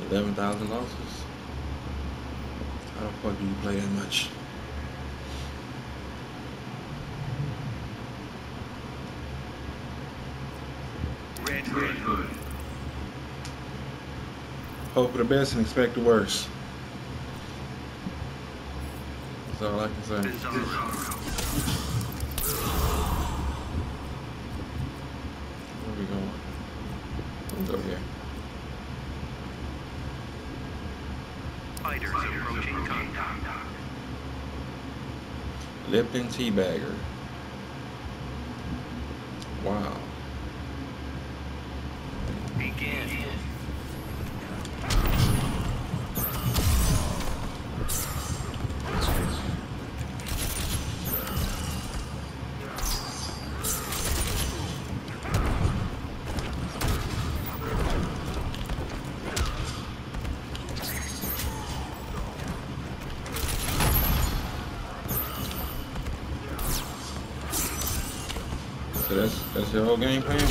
11,000 losses? How the fuck do you play that much? Red Hood. Hope for the best and expect the worst. That's all I can say. Where we going? Let's go here. Fighters approaching contact. Lipton Teabagger. Wow. Begin. So that's your whole game plan?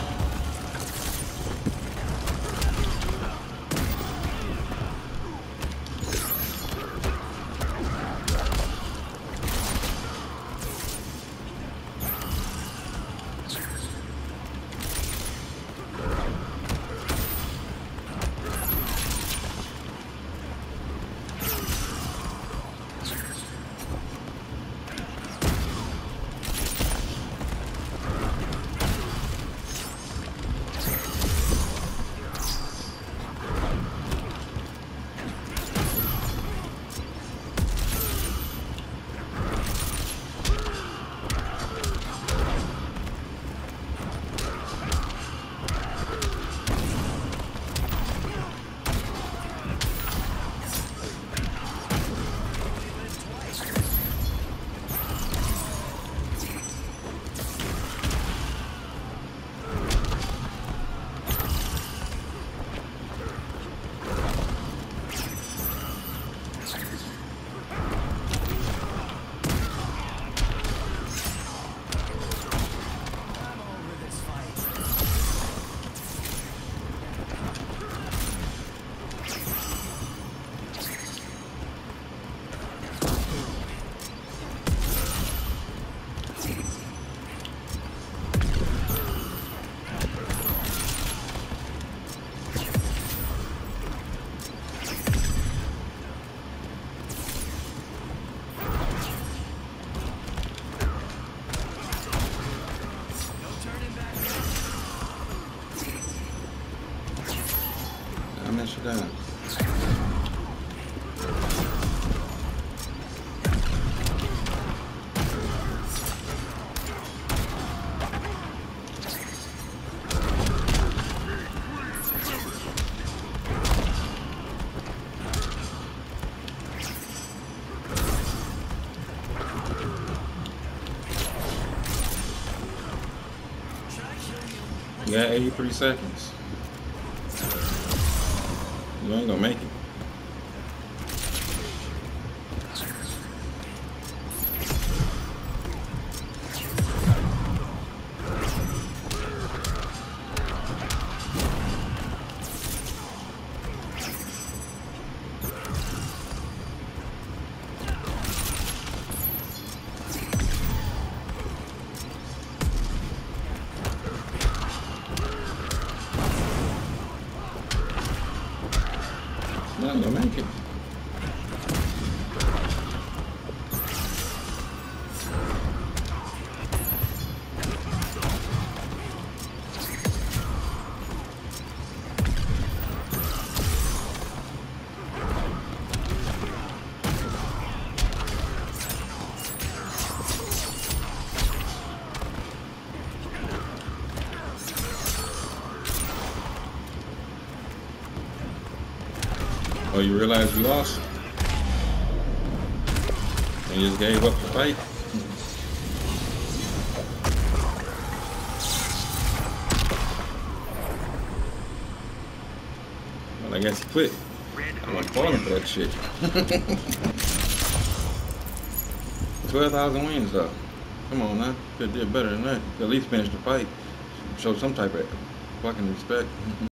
I messed you down. You got 83 seconds. You ain't gonna make it. You ain't gonna make it. Oh, you realize you lost? And you just gave up the fight? Well, I guess he quit. I'm like falling for that shit. 12,000 wins though. Come on now. Could have did better than that. At least finish the fight. Show some type of fucking respect.